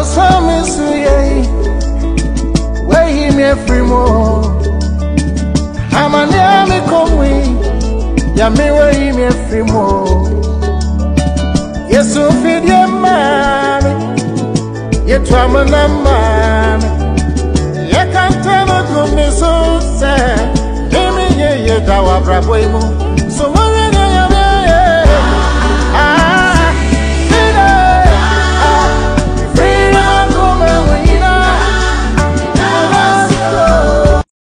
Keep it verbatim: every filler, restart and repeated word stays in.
Abosami suye, where he me free more. Amani ami komwi, ya me where he me free more. Yesu fidye mami, yetu amana mami. Ye kantana kumi so se, imi ye ye dawa brabo imu.